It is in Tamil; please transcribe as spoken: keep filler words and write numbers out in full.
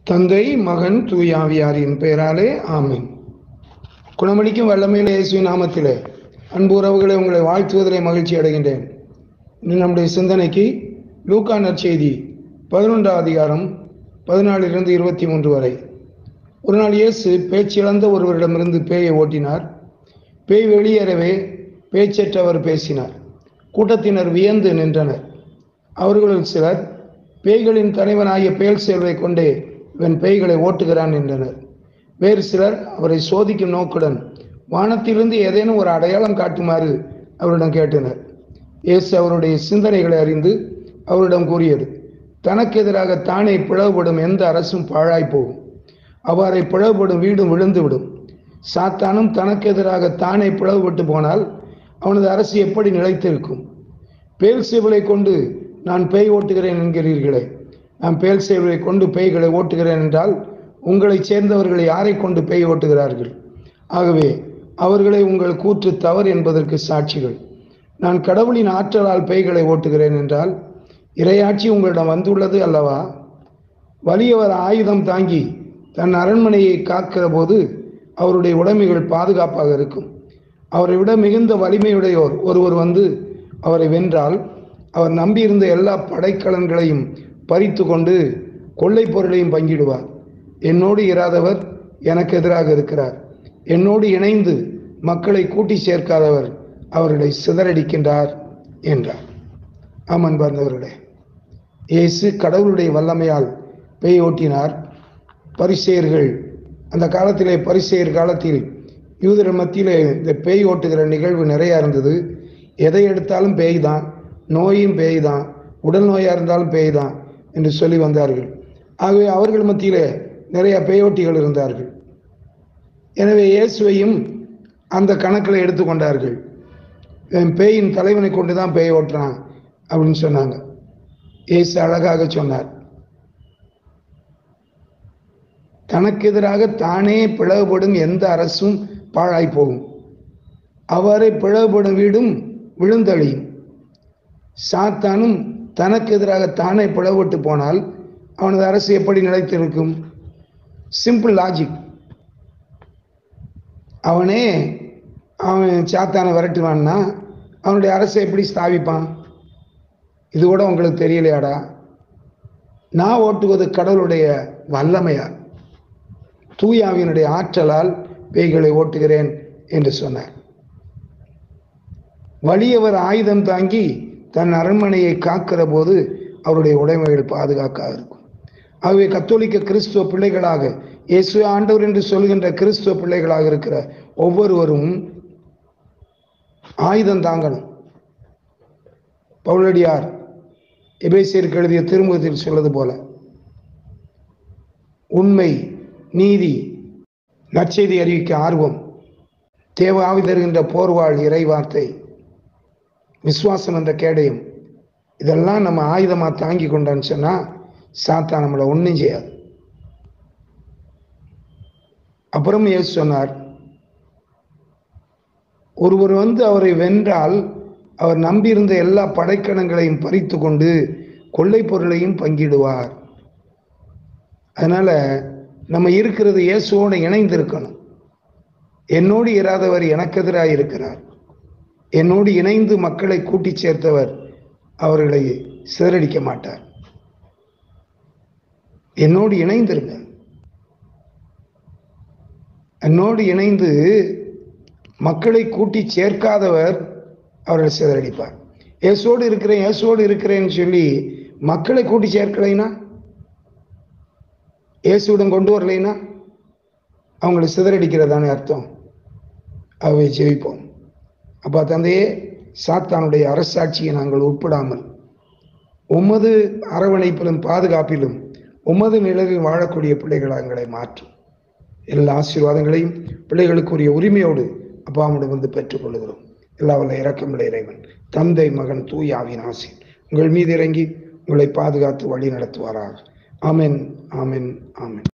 தந்தை, மகன், தூயாவியாரின் பெயராலே ஆமென். குணமளிக்கும் வல்லமையிலே இயேசுவின் நாமத்திலே அன்பு உறவுகளை உங்களை வாழ்த்துவதிலே மகிழ்ச்சி அடைகின்றேன். இன்று நம்முடைய சிந்தனைக்கு லூக்கா நற்செய்தி பதினொன்றாம் அதிகாரம் பதினாலிலிருந்து இருபத்தி மூன்று வரை. ஒரு நாள் இயேசு பேச்சிழந்த ஒருவரிடமிருந்து பேயை ஓட்டினார். பேய் வெளியேறவே பேச்சற்றவர் பேசினார். கூட்டத்தினர் வியந்து நின்றனர். அவர்களுள் சிலர், பேய்களின் தலைவனாகிய பெயல்செபூலை கொண்டே இவன் பேய்களை ஓட்டுகிறான் என்றனர். வேறு சிலர் அவரை சோதிக்கும் நோக்குடன் வானத்திலிருந்து ஏதேனும் ஒரு அடையாளம் காட்டுமாறு அவரிடம் கேட்டனர். இயேசு அவருடைய சிந்தனைகளை அறிந்து அவரிடம் கூறியது, தனக்கு எதிராக தானே பிளவுபடும் எந்த அரசும் பாழாய் போகும். அவ்வாறே பிளவுபடும் வீடும் விழுந்துவிடும். சாத்தானும் தனக்கு எதிராக தானே பிளவுபட்டு போனால் அவனது அரசு எப்படி நிலைத்திருக்கும்? பெயல்செபூலை கொண்டு நான் பேய் ஓட்டுகிறேன் என்கிறீர்களே, நான் பெயல்செபூலை கொண்டு பேய்களை ஓட்டுகிறேன் என்றால் உங்களைச் சேர்ந்தவர்கள் யாரை கொண்டு பேய் ஓட்டுகிறார்கள்? ஆகவே அவர்களை உங்கள் கூற்று தவறு என்பதற்கு சாட்சிகள். நான் கடவுளின் ஆற்றலால் பேய்களை ஓட்டுகிறேன் என்றால் இறையாட்சி உங்களிடம் வந்துள்ளது அல்லவா? வலியவர் ஆயுதம் தாங்கி தன் அரண்மனையை காக்கிற போது அவருடைய உடைமைகள் பாதுகாப்பாக இருக்கும். அவரை விட மிகுந்த வலிமையுடையோர் ஒருவர் வந்து அவரை வென்றால் அவர் நம்பியிருந்த எல்லா படைக்கலன்களையும் பறித்து கொண்டு கொள்ளை பொருளையும் பங்கிடுவார். என்னோடு இராதவர் எனக்கு எதிராக இருக்கிறார். என்னோடு இணைந்து மக்களை கூட்டி சேர்க்காதவர் அவர்களை சிதறடிக்கின்றார் என்றார். ஆமன் பார்ந்தவர்களே, இயேசு கடவுளுடைய வல்லமையால் பேய் ஓட்டினார். பரிசேயர்கள், அந்த காலத்திலே பரிசேயர் காலத்தில் யூதர் மத்தியிலே இந்த பேய் ஓட்டுகிற நிகழ்வு நிறையா இருந்தது. எதை எடுத்தாலும் பேய் தான், நோயும் பேய் தான், உடல் நோயாக இருந்தாலும் பேய் தான் என்று சொல்லி வந்தார்கள். ஆகவே அவர்கள் மத்தியிலே நிறைய பேயோட்டிகள் இருந்தார்கள். எனவே இயேசுவையும் அந்த கணக்கில் எடுத்துக்கொண்டார்கள். பேயின் தலைவனை கொண்டு தான் பேய் ஓட்டுறான் அப்படின்னு சொன்னாங்க. இயேசு அழகாக சொன்னார், தனக்கு எதிராக தானே பிளவுபடும் எந்த அரசும் பாழாய் போகும். அவ்வாறே பிளவுபடும் வீடும் விழுந்தழியும். சாத்தானும் தனக்கு எதிராக தானே பிளவுபட்டு போனால் அவனது அரசு எப்படி நிலைத்திருக்கும்? Simple logic. அவனே அவன் சாத்தானை விரட்டுவான்னா அவனுடைய அரசை எப்படி ஸ்தாபிப்பான்? இது கூட உங்களுக்கு தெரியலையாடா? நான் ஓட்டுவது கடவுளுடைய வல்லமையா, தூயாவினுடைய ஆற்றலால் பேய்களை ஓட்டுகிறேன் என்று சொன்னார். வலியவர் ஆயுதம் தாங்கி தன் அரண்மனையை காக்கிற போது அவருடைய உடைமைகள் பாதுகாக்காக இருக்கும். ஆகவே கத்தோலிக்க கிறிஸ்துவ பிள்ளைகளாக, இயேசு ஆண்டவர் என்று சொல்கின்ற கிறிஸ்துவ பிள்ளைகளாக இருக்கிற ஒவ்வொருவரும் ஆயுதம் தாங்கணும். பவுலடியார் எபேசியருக்கு எழுதிய திருமுகத்தில் சொல்வது போல, உண்மை, நீதி, நற்செய்தி அறிவிக்க ஆர்வம், தேவ ஆவி தருகின்ற போர்வாள் இறை வார்த்தை, விசுவாசம் என்ற கேடயம், இதெல்லாம் நம்ம ஆயுதமா தாங்கி கொண்டான்னு சொன்னா சாத்தான் நம்மளை ஒன்றும் செய்யாது. அப்புறம் இயேசு சொன்னார், ஒருவர் வந்து அவரை வென்றால் அவர் நம்பியிருந்த எல்லா படைக்கலங்களையும் பறித்து கொண்டு கொள்ளை பொருளையும் பங்கிடுவார். அதனால நம்ம இருக்கிறது இயேசுவோடு இணைந்திருக்கணும். என்னோடு இராதவர் எனக்கு எதிராக இருக்கிறார். என்னோடு இணைந்து மக்களை கூட்டி சேர்த்தவர் அவர்களை சிதறடிக்க மாட்டார். என்னோடு இணைந்திருங்க. என்னோடு இணைந்து மக்களை கூட்டி சேர்க்காதவர் அவர்களை சிதறடிப்பார். இயேசுவோடு இருக்கிறேன் இயேசுவோடு இருக்கிறேன்னு சொல்லி மக்களை கூட்டி சேர்க்கலைன்னா, இயேசுடன் கொண்டு வரலைன்னா அவங்களை சிதறடிக்கிறதானே அர்த்தம். அவை ஜெயிப்போம். அப்பா தந்தையே, சாத்தானுடைய அரசாட்சியை நாங்கள் உட்படாமல் உமது அரவணைப்பிலும் பாதுகாப்பிலும் உமது நிழலில் வாழக்கூடிய பிள்ளைகளாக எங்களை மாற்றும். எல்லா ஆசீர்வாதங்களையும் பிள்ளைகளுக்குரிய உரிமையோடு அப்பாவிடம் வந்து பெற்றுக்கொள்கிறோம். எல்லா வல்ல இரக்கமுள்ள இறைவன், தந்தை, மகன், தூய ஆவியின் ஆசி உங்கள் மீது இறங்கி உங்களை பாதுகாத்து வழி நடத்துவாராக. ஆமென், ஆமென், ஆமென்.